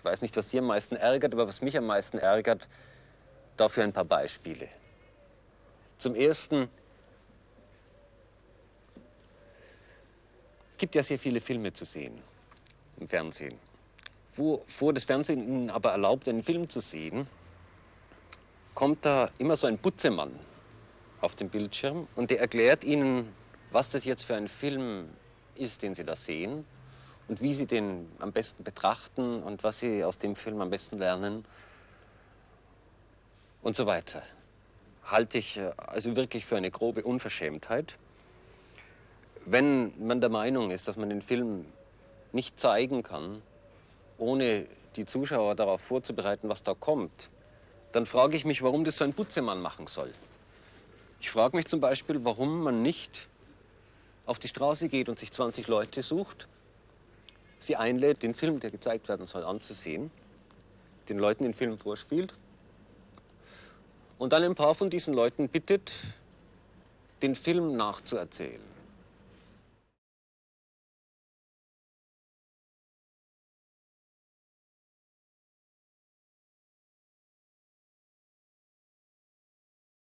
weiß nicht, was Sie am meisten ärgert, aber was mich am meisten ärgert, dafür ein paar Beispiele. Zum Ersten, es gibt ja sehr viele Filme zu sehen im Fernsehen. Bevor das Fernsehen Ihnen aber erlaubt, einen Film zu sehen, kommt da immer so ein Butzemann auf dem Bildschirm und der erklärt Ihnen, was das jetzt für ein Film ist, den Sie da sehen und wie Sie den am besten betrachten und was Sie aus dem Film am besten lernen und so weiter. Halte ich also wirklich für eine grobe Unverschämtheit. Wenn man der Meinung ist, dass man den Film nicht zeigen kann, ohne die Zuschauer darauf vorzubereiten, was da kommt, dann frage ich mich, warum das so ein Butzemann machen soll. Ich frage mich zum Beispiel, warum man nicht auf die Straße geht und sich 20 Leute sucht, sie einlädt, den Film, der gezeigt werden soll, anzusehen, den Leuten den Film vorspielt und dann ein paar von diesen Leuten bittet, den Film nachzuerzählen.